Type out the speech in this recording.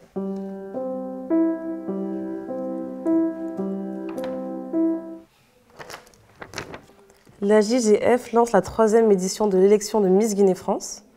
La JGF lance la 3e édition de l'élection de Miss Guinée-France.